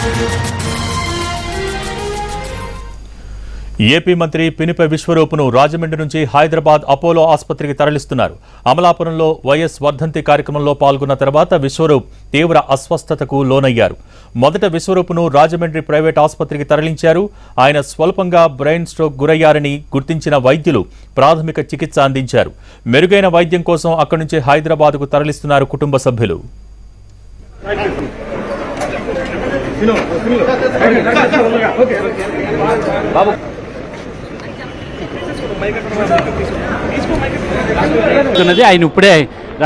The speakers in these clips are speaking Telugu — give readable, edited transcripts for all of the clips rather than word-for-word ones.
ఏపీ మంత్రి పినిపే విశ్వరూపును రాజమండ్రి నుంచి హైదరాబాద్ అపోలో ఆసుపత్రికి తరలిస్తున్నారు. అమలాపురంలో వైఎస్ వర్ధంతి కార్యక్రమంలో పాల్గొన్న తర్వాత విశ్వరూప్ తీవ్ర అస్వస్థతకు లోనయ్యారు. మొదట విశ్వరూపును రాజమండ్రి ప్రైవేట్ ఆసుపత్రికి తరలించారు. ఆయన స్వల్పంగా బ్రెయిన్ స్ట్రోక్ గురయ్యారని గుర్తించిన వైద్యులు ప్రాథమిక చికిత్స అందించారు. మెరుగైన వైద్యం కోసం అక్కడి నుంచి హైదరాబాద్కు తరలిస్తున్నారు కుటుంబ సభ్యులు. ఆయన ఇప్పుడే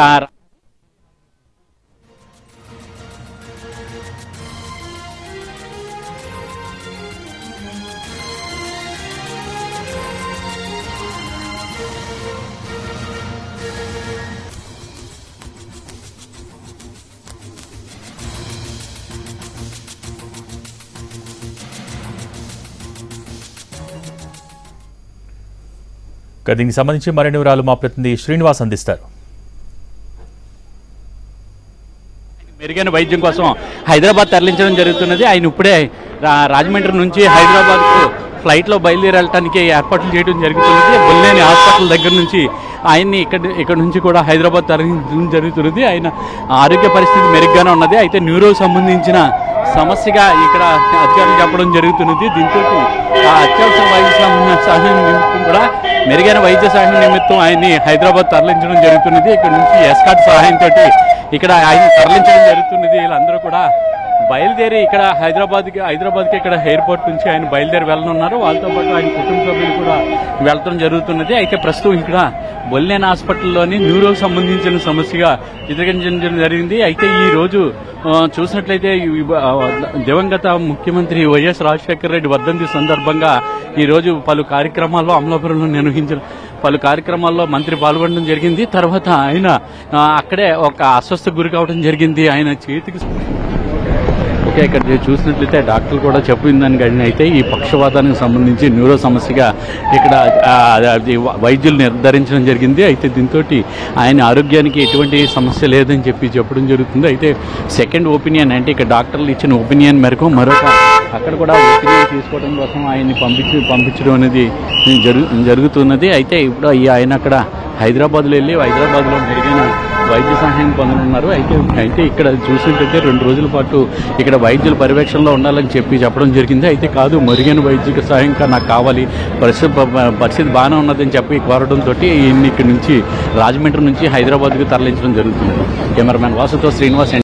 దీనికి సంబంధించి మరిన్ని వివరాలు మా ప్రతినిధి శ్రీనివాస్ అందిస్తారు. మెరుగైన వైద్యం కోసం హైదరాబాద్ తరలించడం జరుగుతున్నది. ఆయన ఇప్పుడే రాజమండ్రి నుంచి హైదరాబాద్కు ఫ్లైట్లో బయలుదేరి వెళ్ళడానికి ఏర్పాట్లు చేయడం జరుగుతున్నది. బొల్లేని హాస్పిటల్ దగ్గర నుంచి ఆయన్ని ఇక్కడ నుంచి కూడా హైదరాబాద్ తరలించడం జరుగుతున్నది. ఆయన ఆరోగ్య పరిస్థితి మెరుగ్గానే ఉన్నది. అయితే న్యూరో సంబంధించిన సమస్యగా ఇక్కడ అధికారులు చెప్పడం జరుగుతున్నది. దీంతో అత్యవసర వైద్య సహాయం నిమిత్తం కూడా మెరుగైన వైద్య సహాయం నిమిత్తం ఆయన్ని హైదరాబాద్ తరలించడం జరుగుతున్నది. ఇక్కడ నుంచి ఎస్కార్ట్ సహాయంతో ఇక్కడ ఆయన తరలించడం జరుగుతున్నది. వీళ్ళందరూ కూడా బయలుదేరి ఇక్కడ హైదరాబాద్కి ఇక్కడ ఎయిర్పోర్ట్ నుంచి ఆయన బయలుదేరి వెళ్ళనున్నారు. వాళ్ళతో పాటు ఆయన కుటుంబ సభ్యులు కూడా వెళ్ళడం జరుగుతున్నది. అయితే ప్రస్తుతం ఇక్కడ బొల్లేని హాస్పిటల్లోని న్యూరోకి సంబంధించిన సమస్యగా చిత్రీకరించడం జరిగింది. అయితే ఈ రోజు చూసినట్లయితే దివంగత ముఖ్యమంత్రి వైఎస్ రాజశేఖర రెడ్డి వర్ధంతి సందర్భంగా ఈ రోజు పలు కార్యక్రమాల్లో అమలాపురంలో నిర్వహించిన పలు కార్యక్రమాల్లో మంత్రి పాల్గొనడం జరిగింది. తర్వాత ఆయన అక్కడే ఒక అస్వస్థకు గురి కావడం జరిగింది. ఆయన చేతికి ఇక్కడ చూసినట్లయితే డాక్టర్లు కూడా చెప్పిందని కానీ అయితే ఈ పక్షవాతానికి సంబంధించి న్యూరో సమస్యగా ఇక్కడ వైద్యులు నిర్ధారించడం జరిగింది. అయితే దీంతో ఆయన ఆరోగ్యానికి ఎటువంటి సమస్య లేదని చెప్పడం జరుగుతుంది. అయితే సెకండ్ ఒపీనియన్ అంటే ఇక్కడ డాక్టర్లు ఇచ్చిన ఒపీనియన్ మేరకు మరొక అక్కడ కూడా ఒపీనియన్ తీసుకోవడం కోసం ఆయన్ని పంపించడం అనేది జరుగుతున్నది. అయితే ఇప్పుడు ఆయన అక్కడ హైదరాబాద్లో వెళ్ళి హైదరాబాద్లో మెరుగైన వైద్య సహాయం పొందనున్నారు. అయితే ఇక్కడ చూసినట్లయితే 2 రోజుల పాటు ఇక్కడ వైద్యుల పర్యవేక్షణలో ఉండాలని చెప్పడం జరిగింది. అయితే కాదు, మెరుగైన వైద్య సహాయం నాకు కావాలి, పరిస్థితి బాగానే ఉన్నదని చెప్పి కోరడంతో ఇక్కడి నుంచి రాజమండ్రి నుంచి హైదరాబాద్కు తరలించడం జరుగుతుంది. కెమెరామెన్ వాసుతో శ్రీనివాస్.